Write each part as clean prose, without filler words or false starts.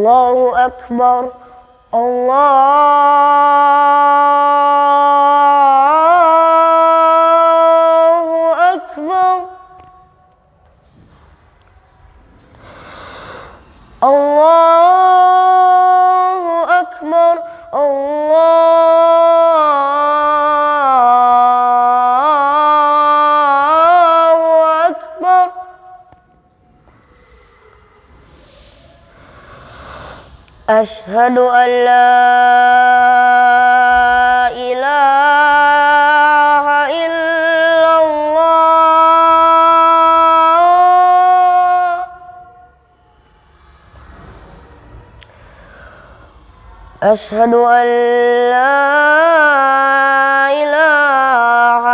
Allahu Akbar. Allahu Akbar. Allahu Akbar. Allahu Akbar. Ashhadu an la ilaha illallah. Ashhadu an la ilaha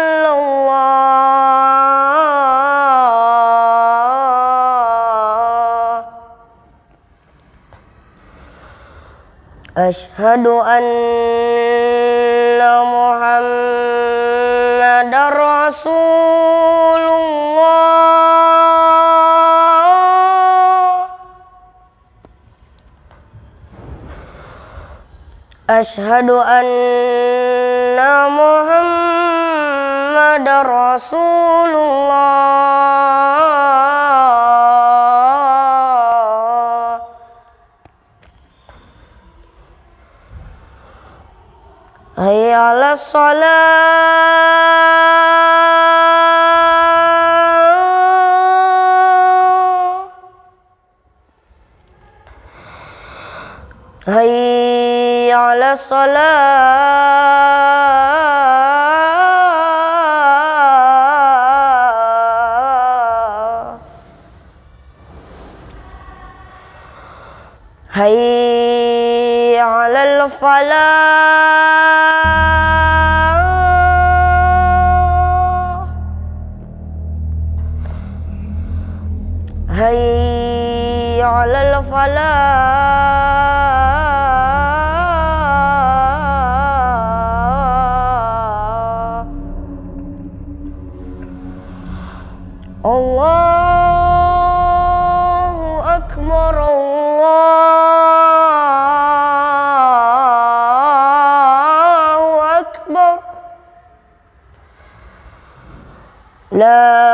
illallah. Ashhadu anna Muhammadar Rasulullah. Ashhadu anna Muhammadar Rasulullah. Hayya 'alas shalah. Hayya 'alas salah. Hayya 'alal falah. Hayya 'alal falah. Allahu Akbar. Allahu Akbar. La